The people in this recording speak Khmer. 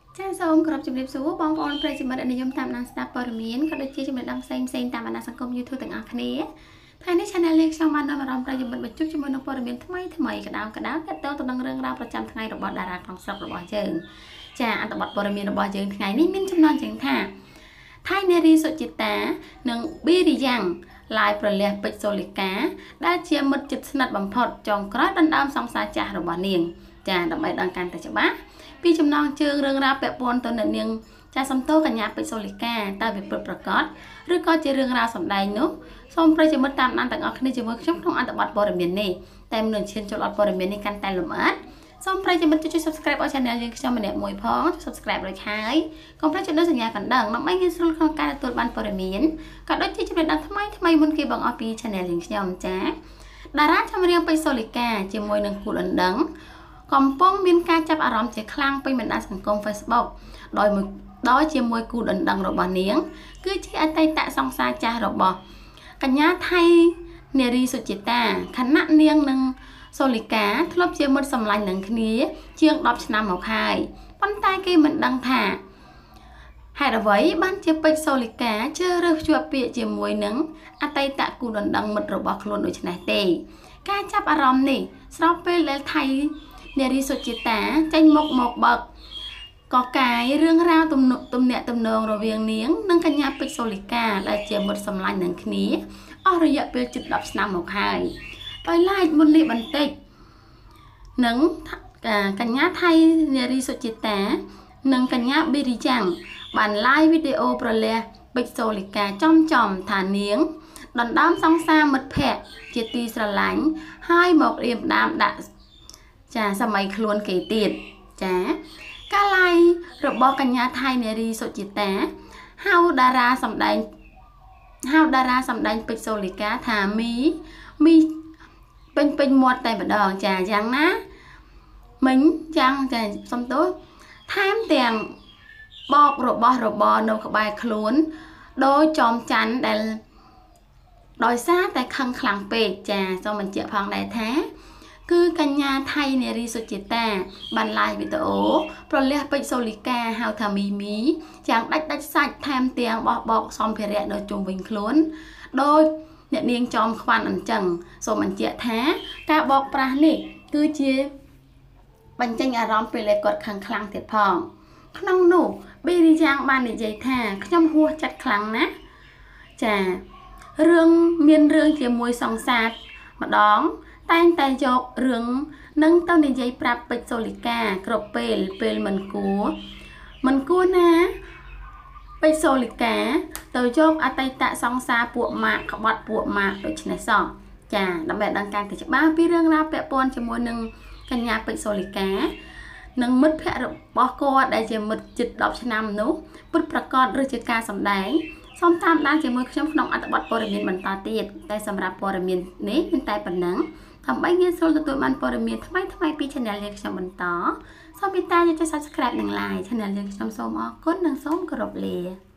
ចាសសូមគោរពជំរាបសួរបងប្អូនប្រិយមិត្តនិយមតាមដានស្ដាប់ព័ត៌មានក៏ដូចជាចំណេះដឹងផ្សេងតាមបណ្ដាញសង្គម YouTube ទាំងអស់គ្នាថ្ងៃនេះ Channel លេខខ្ញុំបាននាំអារម្មណ៍ប្រិយមិត្តបញ្ជុំជាមួយនឹងព័ត៌មានថ្មីក្តៅទាក់ទងទៅនឹងរឿងរ៉ាវប្រចាំថ្ងៃរបស់តារាក្នុងស្រុករបស់យើងចាអត្ថបទព័ត៌មានរបស់យើងថ្ងៃនេះមានចំណងជើងថាថៃនារីសុចិតានិងប៊ីរីយ៉ាងឡាយប្រលះពេជ្រសូលីកាដែលជាមិត្តជិតស្និទ្ធបំផុតចុងក្រោយដណ្ដើមសង្សារចាស់របស់នាងចាដើម្បីដឹងកាន់តែច្បាស់ពីចំណងជើងរឿងរ៉ាវពាក់ព័ន្ធទៅនឹងនាងចាសំទោកញ្ញាពេជ្រសូលីកាតើវាពិតប្រាកដឬក៏ជារឿងរ៉ាវសម្ដែងនោះសូមប្រិយមិត្តតាមដានទាំងអស់គ្នាជាមួយខ្ញុំក្នុងអត្ថបទព័ត៌មាននេះតែមុននឹងឈានចូលអត្ថព័ត៌មាននេះកាន់តែលម្អិតសូមប្រិយមិត្តជួយ Subscribe ឲ្យ Channel យើងខ្ញុំម្នាក់មួយផងជួយ Subscribe រួចហើយកុំភ្លេចចុចសញ្ញាកណ្ដឹងដើម្បីងាយស្រួលក្នុងការទទួលបានព័ត៌មានក៏ដូចជាចំណេះដឹងថ្មីមុនគេបងអស់ពី Channel យើងខ្ញុំចាតារាចម្រៀងពេជ្រសូលីកាជាមួយនឹងគូដណ្ដឹងកំពុងមានការចាប់អារម្មណ៍ជាខ្លាំងពេញបណ្ដាញសង្គម Facebook ដោយជាមួយគូដណ្ដឹងរបស់នាងគឺជាអតីតសង្សារចាស់របស់កញ្ញាថៃនារីសុចិតាខណៈនាងនិងសូលីកាធ្លាប់ជាមិត្តសម្លាញ់នឹងគ្នាជាង10ឆ្នាំមកហើយប៉ុន្តែគេមិនដឹងថាហេតុអ្វីបានជាពេជ្រសូលីកាជ្រើសរើសជាប់ពាក្យជាមួយនឹងអតីតគូដណ្ដឹងមិត្តរបស់ខ្លួនដូច្នេះទេការចាប់អារម្មណ៍នេះស្របពេលដែលថៃនារីសុចិតាចេញមកបើកកកាយរឿងរ៉ាវទំនាក់ទំនងរវាងនាងនិងកញ្ញាពេជ្រសូលីកាដែលជាមិត្តសម្លាញ់នឹងគ្នាអស់រយៈពេលជិត10ឆ្នាំមកហើយដោយឡែកមុននេះបន្តិចនឹងកញ្ញាថៃនារីសុចិតានិងកញ្ញាប៊ីរីចាំងបាន live វីដេអូប្រលះពេជ្រសូលីកាចំថានាងដណ្ដើមសង្សារមិត្តភ័ក្តិជាទីស្រឡាញ់ហើយមករៀបដាមដាក់ចាសម័យខ្លួនគេទៀតចាការ live របស់កញ្ញាថៃនារីសុចិតាហៅតារាសម្ដែងពេជ្រសូលីកាថាមីពេញមាត់តែម្ដងចាយ៉ាងណាមិញយ៉ាងចាសំទោសថែមទាំងបោករបស់របរនៅក្បែរខ្លួនដោយចំច័ន្ទដែលដោយសារតែខឹងខ្លាំងពេកចាសូមបញ្ជាក់ផងដែរថាគឺកញ្ញាថៃនារីសុចិតាបាន live វីដេអូប្រលះពេជ្រសូលីកាហៅថាមីយ៉ាងដាច់សាច់ថែមទាំងបោះបោកសម្ភារៈនៅជុំវិញខ្លួនដោយអ្នកនាងចំខ្វាន់អញ្ចឹងសូមបញ្ជាក់ថាការបោកប្រាស់នេះគឺជាបញ្ចេញអារម្មណ៍ពេលគាត់ខឹងខ្លាំងទៀតផងក្នុងនោះប៊ីរីយ៉ាងបាននិយាយថាខ្ញុំហួសចិត្តខ្លាំងណាស់ចាមានរឿងជាមួយសង្សារម្ដងតែងតែយករឿងនឹងទៅនិយាយប្រាប់ពេជ្រសូលីកាគ្រប់ពេលមិនគួរណាពេជ្រសូលីកាទៅយកអតីតសង្សារពួកម៉ាក់ក្បត់ពួកម៉ាក់ដូច្នេះសោះចាដើម្បីដឹងកាន់តែច្បាស់ពីរឿងរ៉ាវពាក់ព័ន្ធជាមួយនឹងកញ្ញាពេជ្រសូលីកានិងមិត្តភ័ក្តិរបស់គាត់ដែលជាមិត្តជិត10ឆ្នាំនោះពិតប្រាកដឬជាការសម្ដែងសូមតាមដានជាមួយខ្ញុំក្នុងអត្ថបទព័ត៌មានបន្តទៀតតែសម្រាប់ព័ត៌មាននេះមានតែប៉ុណ្ណឹងដើម្បីងាយស្រួលទទួលបានព័ត៌មានថ្មីពី Channel យើងខ្ញុំបន្តសូមមេត្តាចុច Subscribe និង Like Channel យើងខ្ញុំសូមអរគុណនិងសូមគោរពលា